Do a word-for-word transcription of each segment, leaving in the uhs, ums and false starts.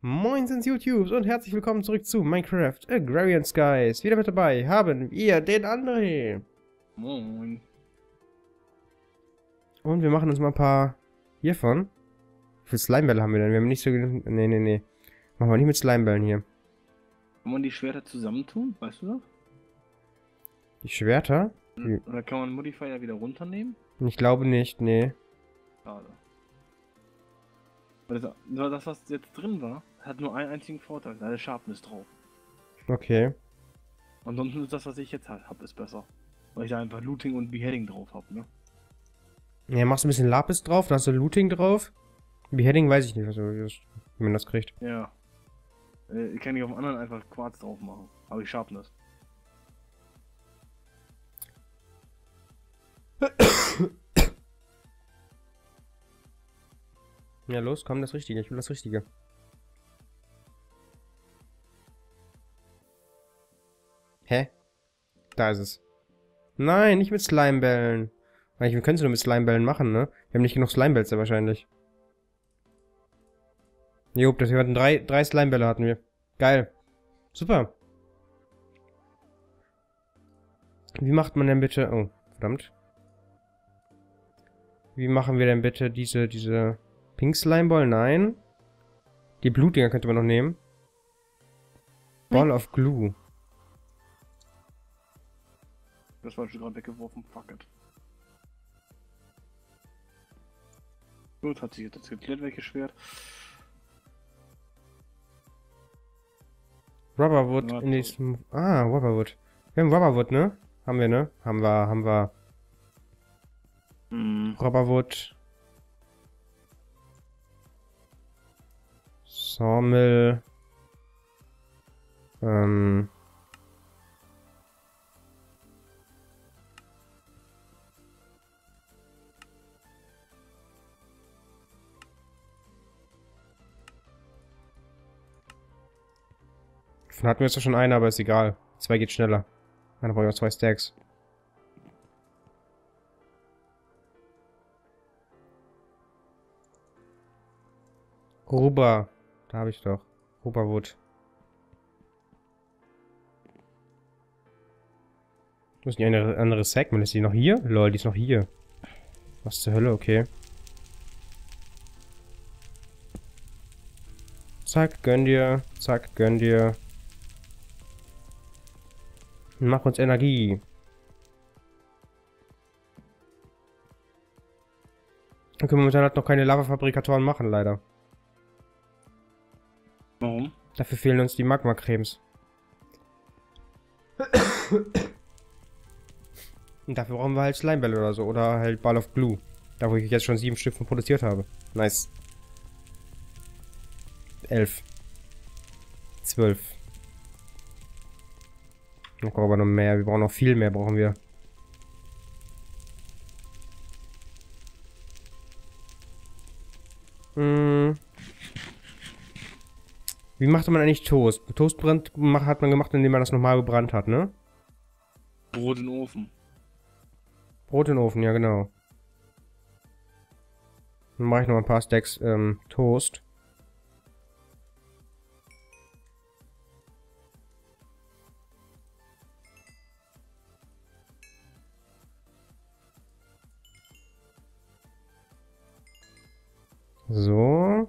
Moin sind YouTubes und herzlich willkommen zurück zu Minecraft Agrarian Skies. Wieder mit dabei haben wir den André. Moin. Und wir machen uns mal ein paar hiervon. Wie viele Slimebälle haben wir denn? Wir haben nicht so genug... Nee, nee, nee. Machen wir nicht mit Slimebällen hier. Kann man die Schwerter zusammentun? Weißt du das? Die Schwerter? Die, Oder kann man Modifier wieder runternehmen? ich glaube nicht, nee. Schade. Weil das, nur das, was jetzt drin war, hat nur einen einzigen Vorteil. Da ist Sharpness drauf. Okay. Ansonsten ist das, was ich jetzt halt habe, ist besser. Weil ich da einfach Looting und Beheading drauf habe, ne? Ja, machst du ein bisschen Lapis drauf, da hast du Looting drauf. Beheading weiß ich nicht, was du, wie man das kriegt. Ja. Äh, kann ich auf dem anderen einfach Quarz drauf machen. Habe ich Sharpness. Ja, los, komm, das Richtige. Ich will das Richtige. Hä? Da ist es. Nein, nicht mit Slimebällen. Eigentlich, wir können es nur mit Slimebällen machen, ne? Wir haben nicht genug Slimebälls ja wahrscheinlich. Jo, das wir hatten drei, drei Slimebälle hatten wir. Geil. Super. Wie macht man denn bitte... Oh, verdammt. Wie machen wir denn bitte diese, diese... Pink Slimeball? Nein. Die Blutdinger könnte man noch nehmen. Ball of Glue. Das war schon gerade weggeworfen. Fuck it. Gut, hat sich jetzt geklärt, welches Schwert. Rubberwood Ja, in diesem... Ah, Rubberwood. Wir haben Rubberwood, ne? Haben wir, ne? Haben wir, haben wir. Hm. Rubberwood. Sawmill. Ähm... Davon hatten wir jetzt schon eine, aber ist egal. Zwei geht schneller. Dann brauche ich auch zwei Stacks. Rubber. Da habe ich doch. Rubberwood. Wo ist die eine andere Segment? Ist die noch hier? Lol, die ist noch hier. Was zur Hölle? Okay. Zack, gönn dir. Zack, gönn dir. Mach uns Energie. Wir können momentan halt noch keine Lava-Fabrikatoren machen, leider. Warum? Dafür fehlen uns die Magma-Cremes. Und dafür brauchen wir halt Slimebälle oder so. Oder halt Ball of Glue. Da wo ich jetzt schon sieben Stück von produziert habe. Nice. Elf. Zwölf. Wir brauchen aber noch mehr. Wir brauchen noch viel mehr, brauchen wir. Hm. Wie macht man eigentlich Toast? Toast brennt, hat man gemacht, indem man das nochmal gebrannt hat, ne? Brot in den Ofen. Brot in den Ofen, ja genau. Dann mache ich noch ein paar Stacks ähm, Toast. So.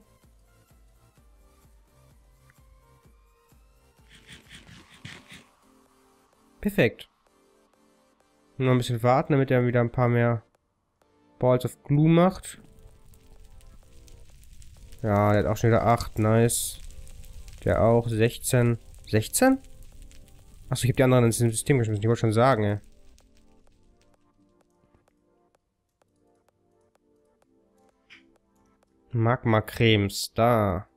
Perfekt. Nur ein bisschen warten, damit er wieder ein paar mehr Balls of Glue macht. Ja, der hat auch schon wieder acht. Nice. Der auch. sechzehn. sechzehn? Achso, ich habe die anderen ins System geschmissen. Ich wollte schon sagen, ey. Magma-Cremes. Da.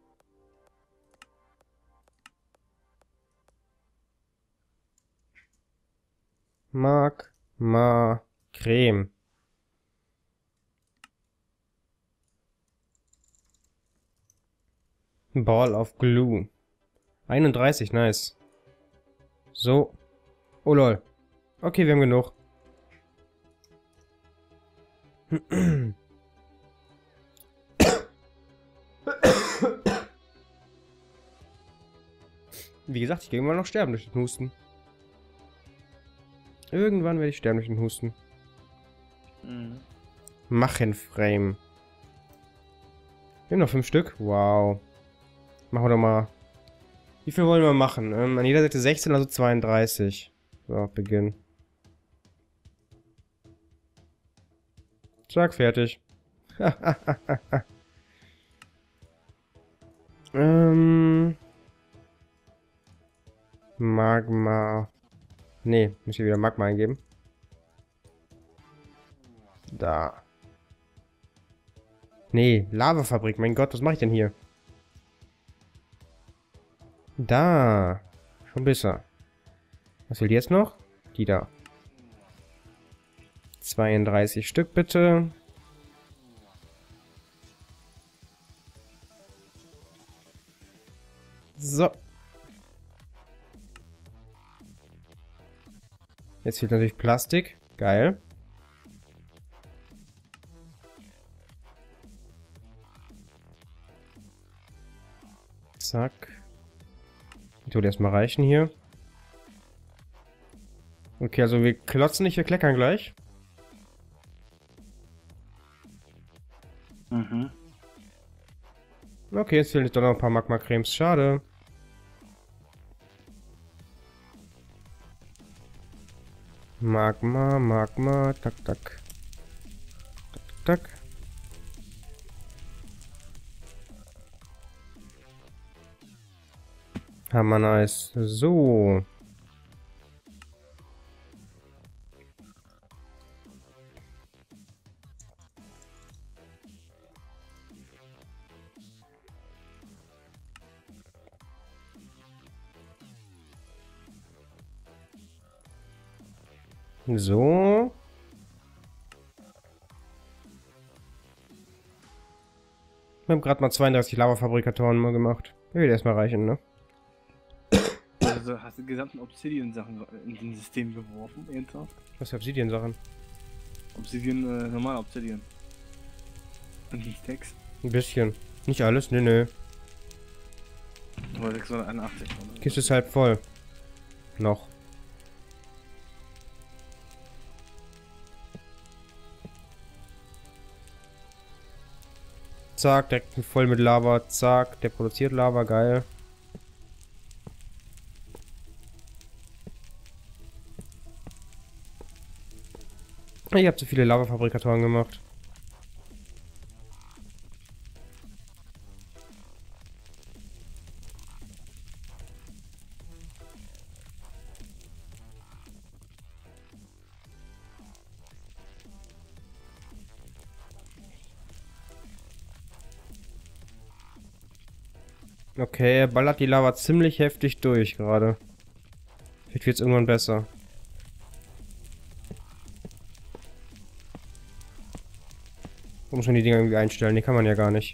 Magma-Creme. Ball of Glue. einunddreißig, nice. So. Oh lol. Okay, wir haben genug. Wie gesagt, ich gehe immer noch sterben durch den Husten. Irgendwann werde ich sterben durch den Husten. Mhm. Machenframe. Wir haben noch fünf Stück. Wow. Machen wir doch mal. Wie viel wollen wir machen? Ähm, an jeder Seite sechzehn, also zweiunddreißig. So, Beginn. Zack, fertig. ähm. Magma. Nee, muss ich wieder Magma eingeben. Da. Nee, Lavafabrik. Mein Gott, was mache ich denn hier? Da. Schon besser. Was will die jetzt noch? Die da. zweiunddreißig Stück bitte. So. Jetzt fehlt natürlich Plastik. Geil. Zack. Ich tue erstmal reichen hier. Okay, also wir klotzen nicht, wir kleckern gleich. Mhm. Okay, jetzt fehlen doch noch ein paar Magma-Cremes. Schade. Magma, Magma, tak, tak. Tak, tak. Hammer nice. So. So. Wir haben gerade mal zweiunddreißig Lava-Fabrikatoren mal gemacht. Der wird erstmal reichen, ne? Also hast du die gesamten Obsidian-Sachen in den System geworfen, ernsthaft? Was für Obsidian-Sachen? Obsidian, äh, normal Obsidian. Und nicht Text. Ein bisschen. Nicht alles, nö, nö. Aber sechshunderteinundachtzig. Die Kiste ist halb voll. Noch. Zack, direkt voll mit Lava. Zack, der produziert Lava, geil. Ich habe zu viele Lava-Fabrikatoren gemacht. Okay, er ballert die Lava ziemlich heftig durch gerade. Vielleicht wird es irgendwann besser. Da muss man die Dinger irgendwie einstellen, die kann man ja gar nicht.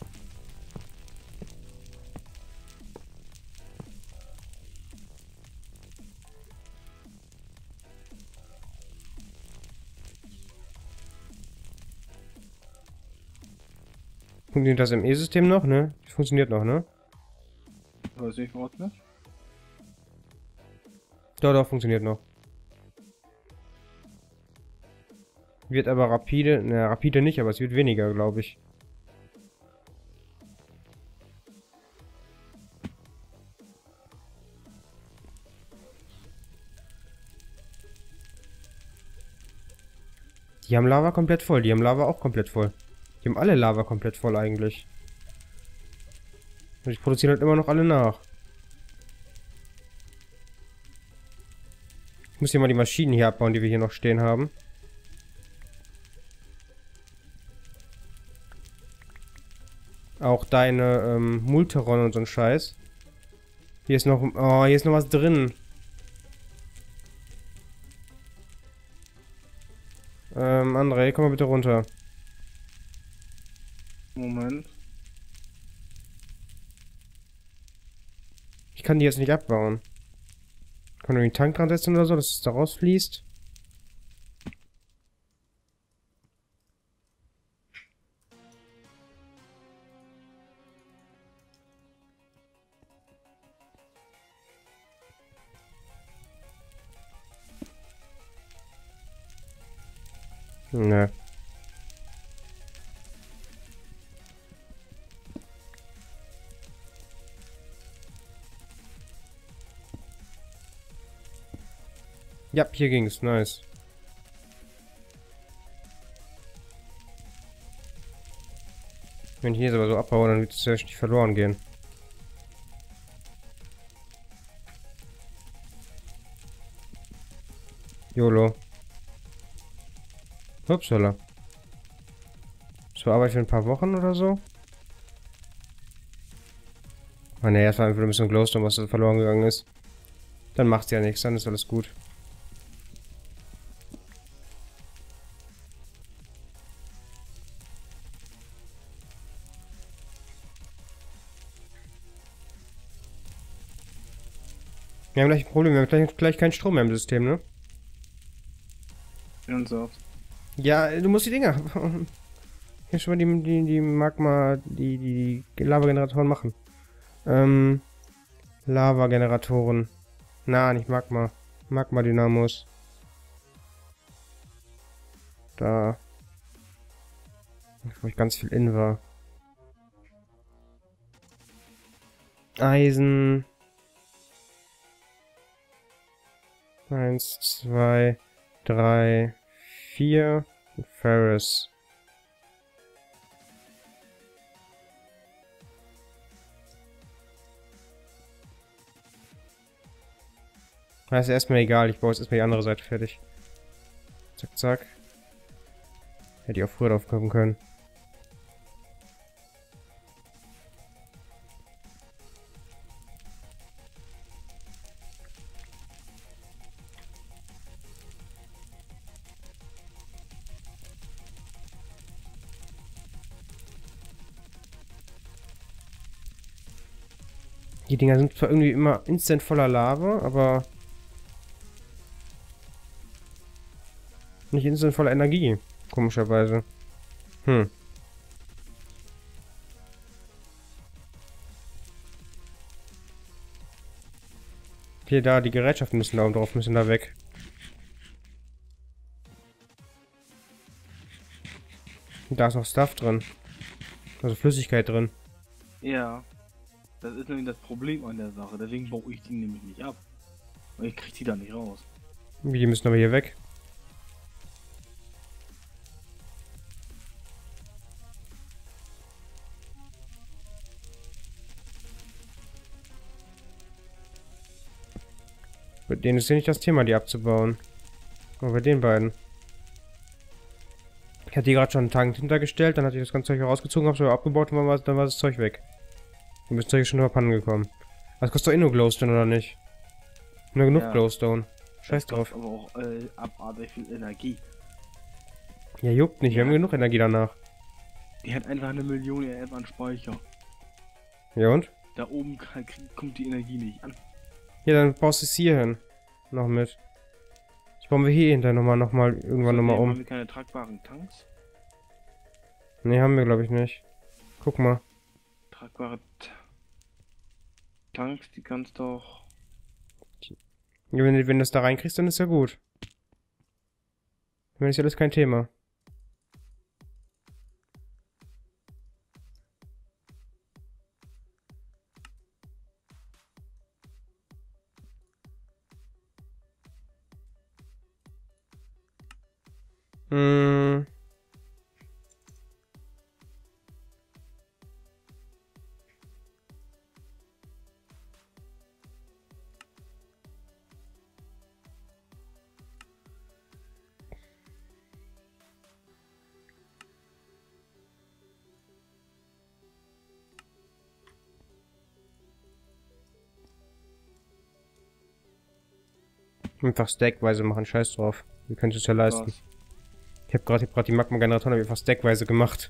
Funktioniert das im E-System noch, ne? Funktioniert noch, ne? Weiß nicht, was ne? Doch, doch, funktioniert noch. Wird aber rapide, ne, rapide nicht, aber es wird weniger, glaube ich. Die haben Lava komplett voll, die haben Lava auch komplett voll. Die haben alle Lava komplett voll eigentlich. Und ich produziere halt immer noch alle nach. Ich muss hier mal die Maschinen hier abbauen, die wir hier noch stehen haben. Auch deine ähm, Multeron und so ein Scheiß. Hier ist noch... Oh, hier ist noch was drin. Ähm, André, komm mal bitte runter. Moment. Ich kann die jetzt nicht abbauen. Kann du den Tank dran setzen oder so, dass es da rausfließt? Ne. Ja, hier ging's. Nice. Wenn ich hier jetzt aber so abbaue, dann wird es ja nicht verloren gehen. YOLO. Upsala. So Arbeit für ein paar Wochen oder so. Ah ne, das war einfach ein bisschen Glowstone, was da verloren gegangen ist. Dann macht's ja nichts, dann ist alles gut. Wir haben gleich ein Problem, wir haben gleich, gleich keinen Strom mehr im System, ne? Und so. Ja, du musst die Dinger. Hier schon mal die, die, die Magma, die, die, die Lava-Generatoren machen. Ähm, Lava-Generatoren. Na, nicht Magma. Magma-Dynamos. Da. Wo ich ganz viel in war. Eisen. Eins, zwei, drei, vier. Ferris. Das ist erstmal egal, ich baue jetzt erstmal die andere Seite fertig. Zack, zack. Hätte ich auch früher drauf kommen können. Die Dinger sind zwar irgendwie immer instant voller Lava, aber nicht instant voller Energie, komischerweise. Hm. Hier, da, die Gerätschaften müssen da oben drauf, müssen da weg. Und da ist noch Stuff drin. Also Flüssigkeit drin. Ja. Das ist nämlich das Problem an der Sache. Deswegen baue ich die nämlich nicht ab. Weil ich krieg die da nicht raus. Wie, die müssen aber hier weg. Bei denen ist ja nicht das Thema, die abzubauen. Aber bei den beiden. Ich hatte die gerade schon einen Tank hintergestellt, dann hatte ich das ganze Zeug rausgezogen, hab's aber abgebaut und dann war, dann war das Zeug weg. Und das Zeug ist schon über Pannen gekommen. Das kostet doch eh nur Glowstone, oder nicht? Nur genug Ja. Glowstone. Scheiß Das drauf. aber auch äh, abartig viel Energie. Ja, juckt nicht, wir Ja. haben genug Energie danach. Die hat einfach eine Million R M an Speicher. Ja und? Da oben kann, krieg- kommt die Energie nicht an. Ja, dann baust du es hier hin. Noch mit. Das bauen wir hier hinterher nochmal, nochmal, irgendwann So, nochmal nee, um. Haben wir keine tragbaren Tanks? Ne, haben wir glaube ich nicht. Guck mal. Tragbare T Tanks, die kannst doch... Ja, wenn, wenn du das da reinkriegst, dann ist ja gut. Dann ist ja alles kein Thema. Hm. Einfach stackweise machen, scheiß drauf. Wir können es ja leisten. Was? Ich habe gerade hab die Magma-Generatoren einfach stackweise gemacht.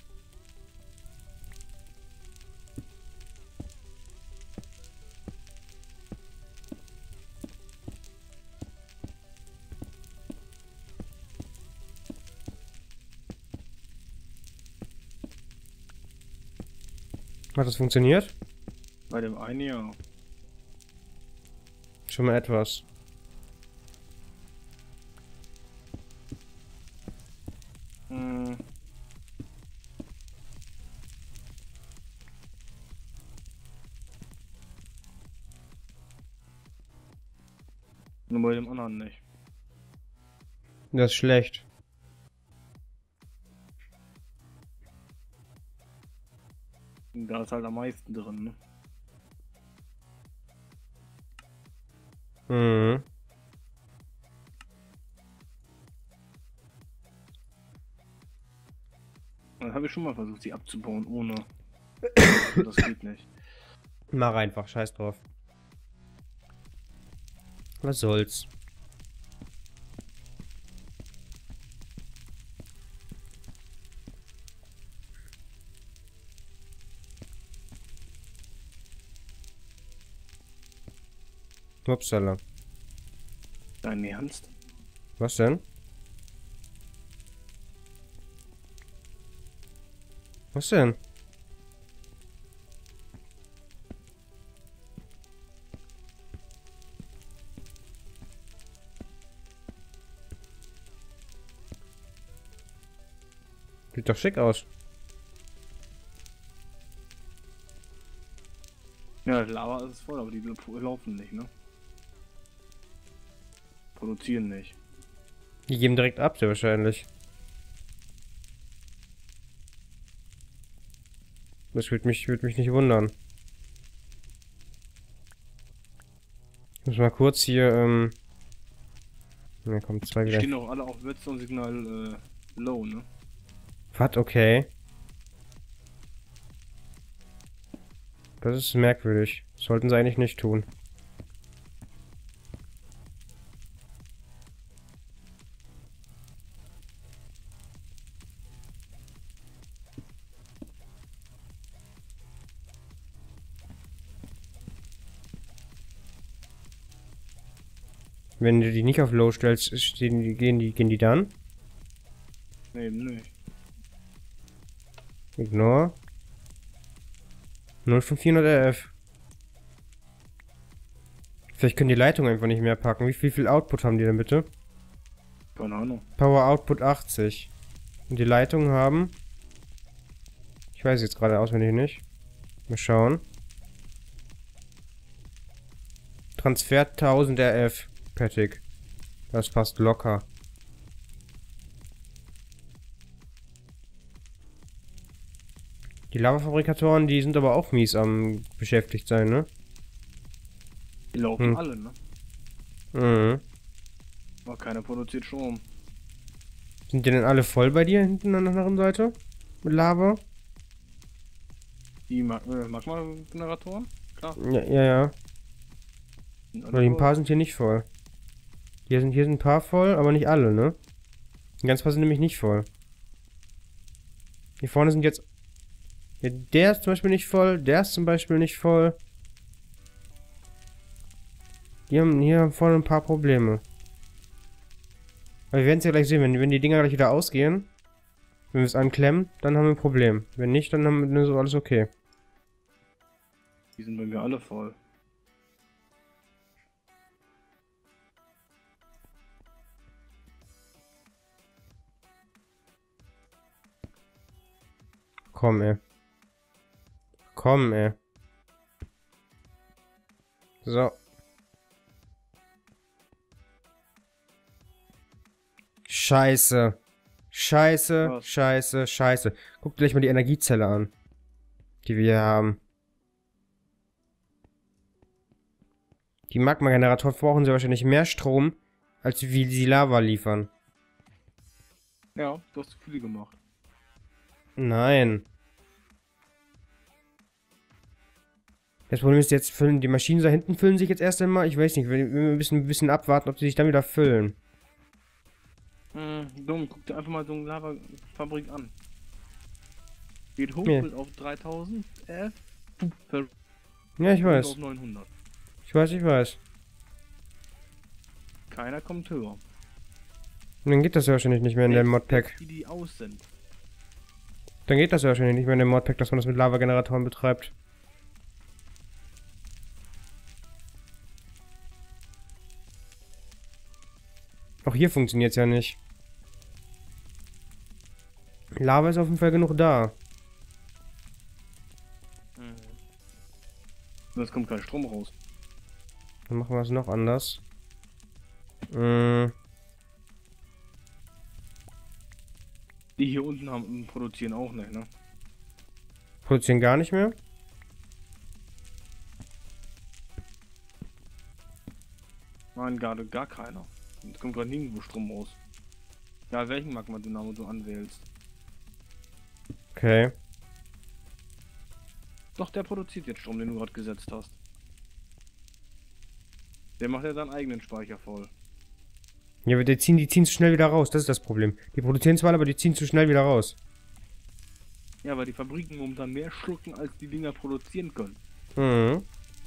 Hat das funktioniert? Bei dem einen ja. Schon mal etwas. Hm. Nur bei dem anderen nicht. Das ist schlecht. Da ist halt am meisten drin, ne? Mhm. Das habe ich schon mal versucht, sie abzubauen, ohne. Das geht nicht. Mach einfach, scheiß drauf. Was soll's. Upsala. Dein Ernst? Was denn? Was denn? Sieht doch schick aus. Ja, Lava ist voll, aber die laufen nicht, ne? Produzieren nicht. Die geben direkt ab, sehr wahrscheinlich. Das würde mich, würde mich nicht wundern. Ich muss mal kurz hier, ähm... Ne, kommt zwei Die wieder. stehen auch alle auf Redstone-Signal äh, low, ne? Was? Okay. Das ist merkwürdig. Sollten sie eigentlich nicht tun. Wenn du die nicht auf Low stellst, stehen die, gehen die, gehen die dann? Ne, eben nicht. Ignore. null von vierhundert R F. Vielleicht können die Leitungen einfach nicht mehr packen. Wie, wie viel Output haben die denn bitte? Keine Ahnung. Power Output achtzig. Und die Leitungen haben... Ich weiß jetzt gerade auswendig nicht. Mal schauen. Transfer tausend R F. Fertig. Das passt locker. Die Lavafabrikatoren, die sind aber auch mies am beschäftigt sein, ne? Die laufen Hm. alle, ne? Mhm. Aber keiner produziert Strom. Sind die denn alle voll bei dir hinten an der anderen Seite? Mit Lava? Die Mag äh, Magma-Generatoren? Klar. Ja, ja, ja. Sind alle Aber die ein voll. paar sind hier nicht voll. Hier sind, hier sind ein paar voll, aber nicht alle, ne? Ein ganz paar sind nämlich nicht voll. Hier vorne sind jetzt... Ja, der ist zum Beispiel nicht voll, der ist zum Beispiel nicht voll. Die haben hier haben vorne ein paar Probleme. Aber wir werden es ja gleich sehen, wenn, wenn die Dinger gleich wieder ausgehen, wenn wir es anklemmen, dann haben wir ein Problem. Wenn nicht, dann haben wir so alles okay. Die sind bei mir alle voll. Komm, ey. Komm, ey. So. Scheiße. Scheiße, Was? scheiße, scheiße. Guck dir gleich mal die Energiezelle an. Die wir hier haben. Die Magma-Generatoren brauchen sie wahrscheinlich mehr Strom, als wie die Lava liefern. Ja, du hast zu viele gemacht. Nein. Das Problem ist, jetzt füllen die Maschinen da hinten füllen sich jetzt erst einmal. Ich weiß nicht, wir wir müssen ein bisschen abwarten, ob sie sich dann wieder füllen. Hm, dumm, guck dir einfach mal so eine Lava-Fabrik an. Geht hoch Ja. bis auf dreitausend F. Puh, Ja, ich weiß. auf neunhundert. Ich weiß, ich weiß. Keiner kommt höher. Und dann geht das ja wahrscheinlich nicht mehr in dem Selbst- Modpack. selbst Die, die aus sind. Dann geht das ja wahrscheinlich nicht mehr in dem Modpack, dass man das mit Lava-Generatoren betreibt. Auch hier funktioniert es ja nicht. Lava ist auf jeden Fall genug da. Mhm. Sonst kommt kein Strom raus. Dann machen wir es noch anders. Mmh. Die hier unten haben produzieren auch nicht, ne? Produzieren gar nicht mehr? Nein, gerade gar keiner. Es kommt gerade nirgendwo Strom raus. Ja, welchen Magma-Dynamo du anwählst. Okay. Doch, der produziert jetzt Strom, den du gerade gesetzt hast. Der macht ja seinen eigenen Speicher voll. Ja, aber die ziehen, die ziehen zu schnell wieder raus, das ist das Problem. Die produzieren zwar, aber die ziehen zu schnell wieder raus. Ja, weil die Fabriken momentan mehr schlucken, als die Dinger produzieren können. Mhm.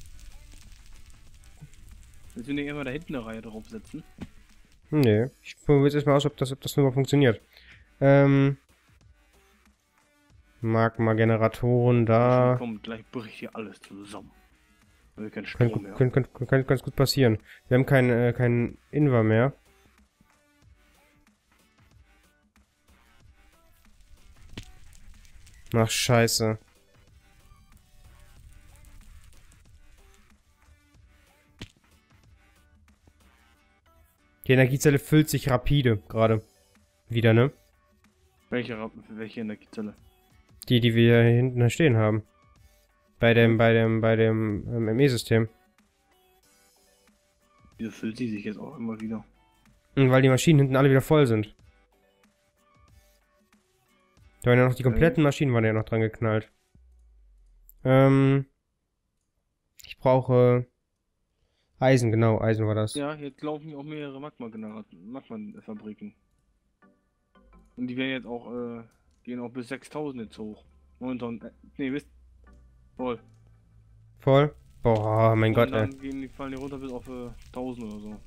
Willst du nicht immer da hinten eine Reihe draufsetzen? Nee. Ich probiere jetzt erstmal aus, ob das, ob das nur funktioniert. Ähm. Magma-Generatoren da. Komm, gleich bricht hier alles zusammen. Weil wir keinen Könnte Strom mehr. könnt, könnt, könnt, könnt ganz gut passieren. Wir haben keinen äh, kein Invar mehr. Ach, scheiße. Die Energiezelle füllt sich rapide gerade. Wieder, ne? Welche, Ra- welche Energiezelle? Die, die wir hier hinten stehen haben. Bei dem, bei dem, bei dem ähm, M E-System. Wieso füllt sie sich jetzt auch immer wieder? Und weil die Maschinen hinten alle wieder voll sind. Da waren ja noch die kompletten Maschinen waren ja noch dran geknallt. Ähm. Ich brauche Eisen, genau, Eisen war das. Ja, jetzt laufen hier auch mehrere Magma-Generator- Magma-Fabriken. Und die werden jetzt auch, äh, gehen auch bis sechstausend jetzt hoch. neuntausend, äh, nee, wisst, voll. Voll? Boah, mein Und Gott, dann ey. gehen die, fallen die runter bis auf äh, tausend oder so.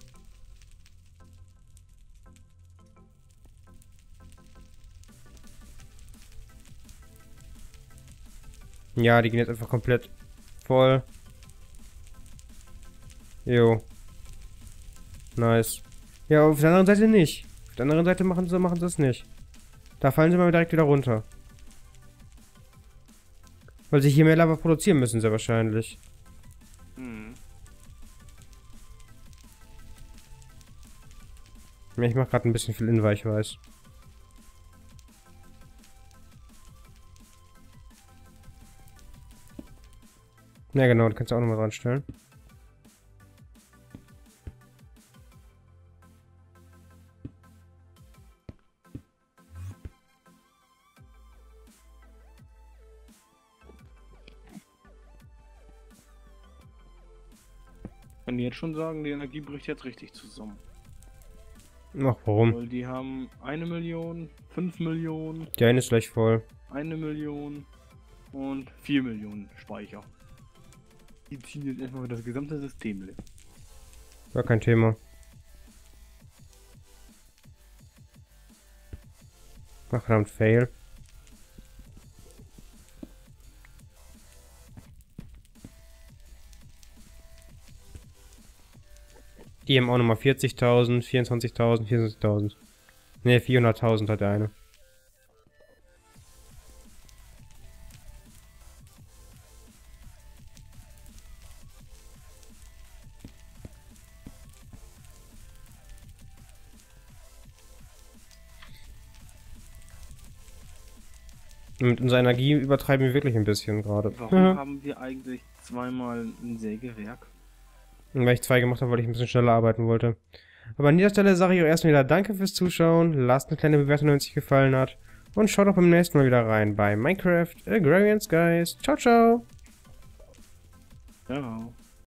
Ja, die gehen jetzt einfach komplett voll. Jo. Nice. Ja, auf der anderen Seite nicht. Auf der anderen Seite machen sie, machen sie es nicht. Da fallen sie mal direkt wieder runter. Weil sie hier mehr Lava produzieren müssen, sehr wahrscheinlich. Hm. Ja, ich mach gerade ein bisschen viel Invar, ich weiß. Ja genau, du kannst auch nochmal dran stellen. Kann jetzt schon sagen, die Energie bricht jetzt richtig zusammen. Ach, warum? Weil die haben eine Million, fünf Millionen, Die eine ist gleich voll. eine Million und vier Millionen Speicher. Die ziehen jetzt erstmal das gesamte System leer. Gar kein Thema. Ach, verdammt, Fail. Die haben auch nochmal vierzigtausend, vierundzwanzigtausend, vierundzwanzigtausend. Ne, vierhunderttausend hat der eine. Mit unserer Energie übertreiben wir wirklich ein bisschen gerade. Warum Mhm. haben wir eigentlich zweimal ein Sägewerk? Und weil ich zwei gemacht habe, weil ich ein bisschen schneller arbeiten wollte. Aber an dieser Stelle sage ich euch erstmal wieder Danke fürs Zuschauen. Lasst eine kleine Bewertung, wenn es euch gefallen hat. Und schaut auch beim nächsten Mal wieder rein bei Minecraft Agrarian Skies. Ciao, ciao! Ja.